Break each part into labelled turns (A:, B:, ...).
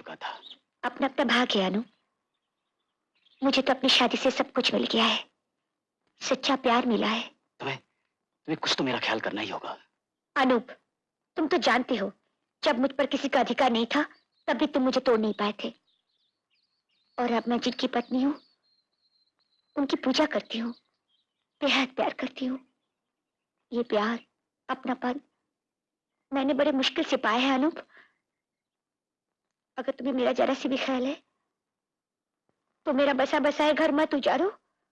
A: चुका था।
B: अपना अपना भाग है अनु। मुझे तो अपनी शादी से सब कुछ मिल गया है, सच्चा प्यार मिला है।
A: तुम्हें कुछ तो मेरा ख्याल करना ही होगा।
B: अनूप, तुम तो जानते हो, जब मुझ पर किसी का अधिकार नहीं था तब भी तुम मुझे तोड़ नहीं पाए थे। और अब मैं जिनकी पत्नी हूँ उनकी पूजा करती हूँ, बेहद प्यार करती हूँ। ये प्यार, अपनापन मैंने बड़े मुश्किल से पाया है अनूप। अगर तुम्हें मेरा जरा सी भी ख्याल है तो मेरा बसा बसाए घर मत उजाड़ो।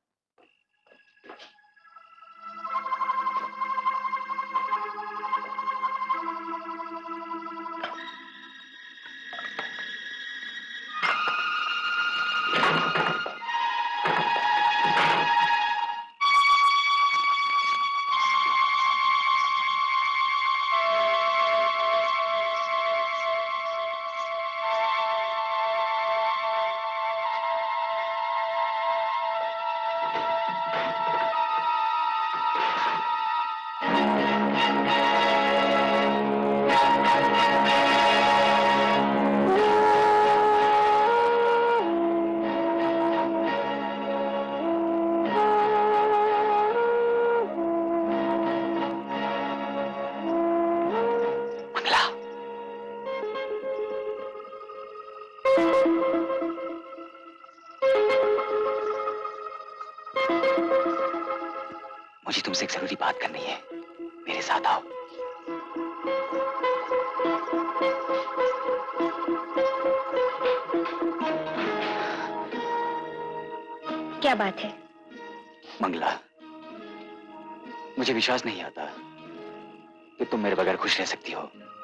A: मुझे तुमसे एक जरूरी बात करनी है, मेरे साथ आओ।
B: क्या बात है?
A: मंगला, मुझे विश्वास नहीं आता कि तुम मेरे बगैर खुश रह सकती हो।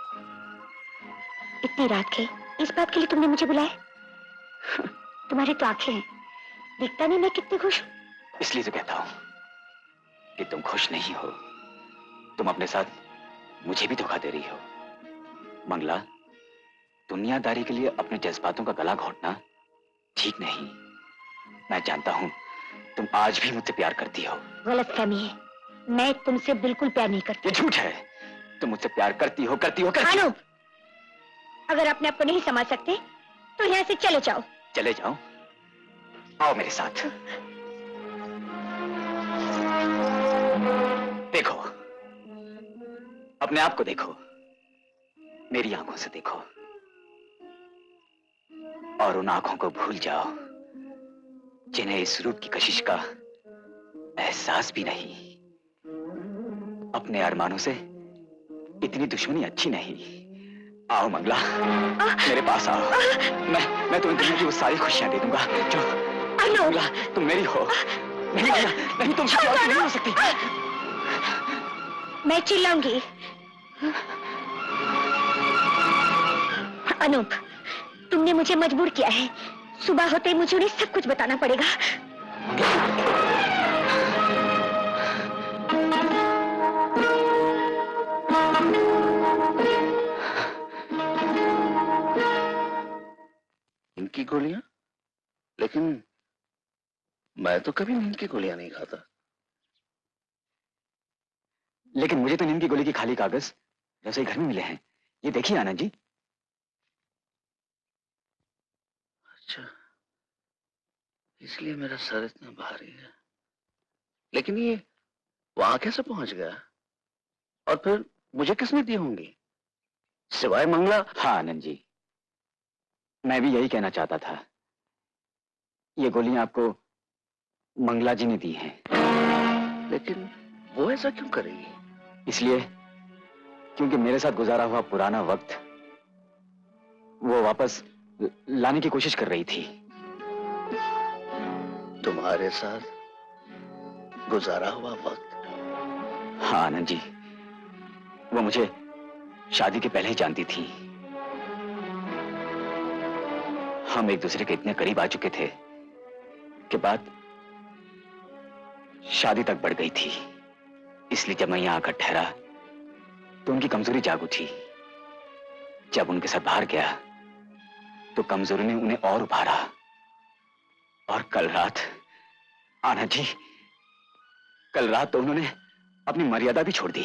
B: इतनी रात के इस बात के लिए तुमने मुझे बुलाया? तुम्हारी तो आंखें हैं, दिखता नहीं मैं कितनी खुश हूँ।
A: इसलिए तो कहता हूं कि तुम खुश नहीं हो। तुम अपने साथ मुझे भी धोखा दे रही हो। मंगला, दुनियादारी के लिए अपने जज्बातों का गला घोटना ठीक नहीं। मैं जानता हूं तुम आज भी मुझसे प्यार करती हो।
B: गलतफहमी है, मैं तुमसे बिल्कुल प्यार नहीं करती।
A: ये झूठ है। तुम मुझसे प्यार करती हो।
B: अनूप, अगर अपने आप को नहीं समझ सकते तो यहाँ से चले जाओ।
A: चले जाओ? आओ मेरे साथ। देखो, अपने आप को देखो, मेरी आंखों से देखो, और उन आंखों को भूल जाओ जिन्हें इस रूप की कशिश का एहसास भी नहीं। अपने अरमानों से इतनी दुश्मनी अच्छी नहीं। आओ मंगला, मेरे पास आओ। मैं तुम्हें दुनिया की वो सारी खुशियां दे दूंगा जो। मंगला, तुम मेरी हो। नहीं मंगला, नहीं, तुम नहीं हो सकती।
B: मैं चिल्लाऊंगी। अनूप, तुमने मुझे मजबूर किया है। सुबह होते ही मुझे उन्हें सब कुछ बताना पड़ेगा।
C: नींद की गोलियां? लेकिन मैं तो कभी नींद की गोलियां नहीं खाता।
A: लेकिन मुझे तो नींद की गोली की खाली कागज रसोई घर में मिले हैं। ये देखिए आनंद जी।
C: अच्छा, इसलिए मेरा सर इतना भारी है। लेकिन ये वहां कैसे पहुंच गया? और फिर मुझे किसने दी होंगी सिवाय मंगला?
A: हाँ आनंद जी, मैं भी यही कहना चाहता था। ये गोलियां आपको मंगला जी ने दी हैं।
C: लेकिन वो ऐसा क्यों करेगी?
A: इसलिए क्योंकि मेरे साथ गुजारा हुआ पुराना वक्त वो वापस लाने की कोशिश कर रही थी।
C: तुम्हारे साथ गुजारा हुआ वक्त?
A: हाँ आनंद जी, वो मुझे शादी के पहले ही जानती थी। हम एक दूसरे के इतने करीब आ चुके थे कि बात शादी तक बढ़ गई थी। इसलिए जब मैं यहां आकर ठहरा तो उनकी कमजोरी जाग उठी। जब उनके साथ बाहर गया तो कमजोरी ने उन्हें और उभारा। और कल रात आनंद जी, कल रात तो उन्होंने अपनी मर्यादा भी छोड़ दी।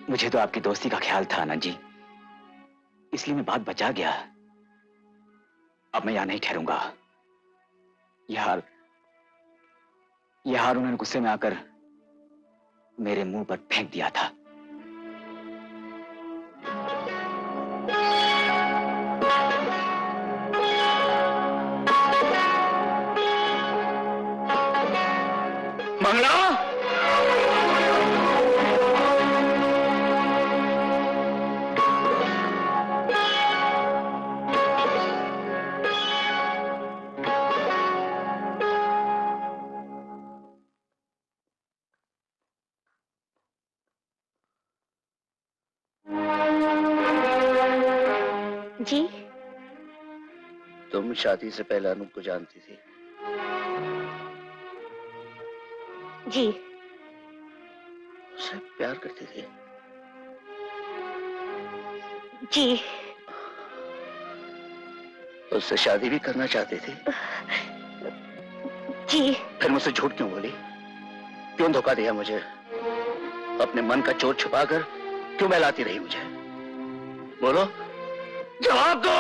A: मुझे तो आपकी दोस्ती का ख्याल था आनंद जी, इसलिए मैं बात बचा गया। अब मैं यहां नहीं ठहरूंगा। यह हार उन्होंने गुस्से में आकर मेरे मुंह पर फेंक दिया था।
C: मंगला,
B: जी?
C: तुम शादी से पहले अनूप को जानती थी?
B: जी।
C: उससे प्यार करती थी?
B: जी।
C: उससे शादी भी करना चाहती थी?
B: जी।
C: फिर मुझसे झूठ क्यों बोली? क्यों धोखा दिया मुझे? अपने मन का चोर छुपाकर क्यों बहलाती रही मुझे? बोलो, जवाब दो।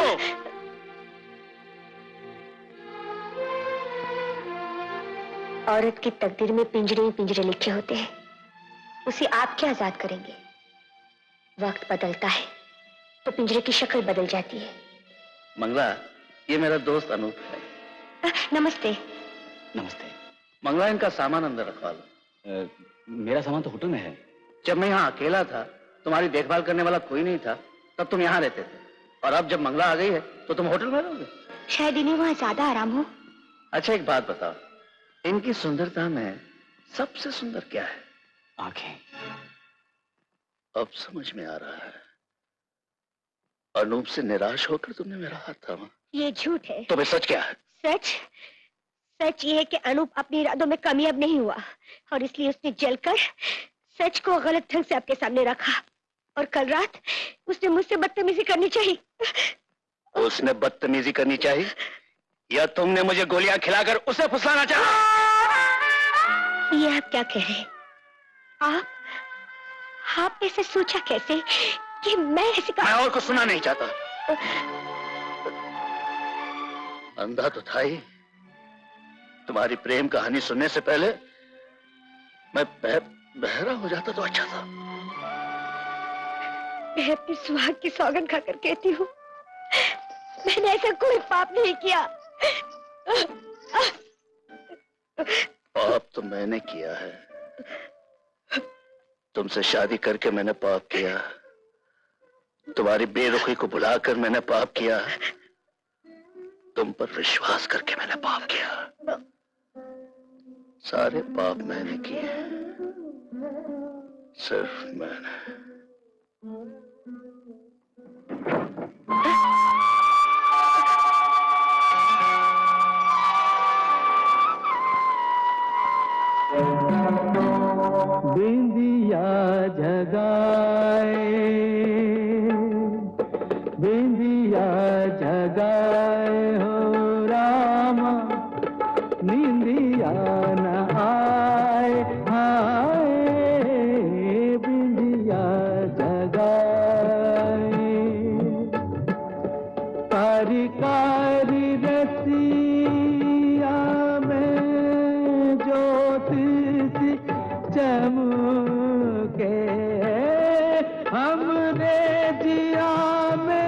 B: औरत की तकदीर में पिंजरे ही पिंजरे लिखे होते हैं, उसे आप क्या आजाद करेंगे? वक्त बदलता है तो पिंजरे की शक्ल बदल जाती है।
C: मंगला, ये मेरा दोस्त अनूप है।
B: नमस्ते।
A: नमस्ते।
C: मंगला, इनका सामान अंदर रखवा लो।
A: मेरा सामान तो होटल में है।
C: जब मैं यहाँ अकेला था, तुम्हारी देखभाल करने वाला कोई नहीं था, तब तुम यहाँ रहते थे, और अब जब मंगला आ गई है तो तुम होटल में रहोगे?
B: शायद इन्हें वहाँ ज्यादा आराम हो।
C: अच्छा, एक बात बताओ, इनकी सुंदरता में सबसे सुंदर क्या है?
A: आंखें।
C: अब समझ में आ रहा है। अनूप से निराश होकर तुमने मेरा हाथ थामा।
B: ये झूठ है।
C: तो फिर सच क्या है?
B: सच ये है कि अनूप अपने इरादों में कामयाब नहीं हुआ, और इसलिए उसने जलकर सच को गलत ढंग से आपके सामने रखा, और कल रात उसने मुझसे बदतमीजी करनी चाहिए।
C: उसने बदतमीजी करनी चाहिए, या तुमने मुझे गोलियां खिलाकर उसे फुसलाना चाहा?
B: ये आप क्या कह रहे हैं? आप ऐसे सोचा कैसे कि मैं ऐसी
C: मैं और कुछ सुना नहीं चाहता। अंधा तो था ही। तुम्हारी प्रेम कहानी सुनने से पहले मैं बहरा हो जाता तो अच्छा था।
B: मैं अपनी सुहाग की सौगंध खाकर कहती हूँ, मैंने ऐसा कोई पाप नहीं किया।
C: पाप तो मैंने किया है। तुमसे शादी करके मैंने पाप किया। तुम्हारी बेरुखी को भुलाकर मैंने पाप किया। तुम पर विश्वास करके मैंने पाप किया। सारे पाप मैंने किए, सिर्फ मैंने।
D: बिंदिया जगाए, बिंदिया जगाए हो रामा, निंदिया न आए, हाय बिंदिया जगाए। कारी कारी रसिया में ज्योति सी चमके, हमरे जिया में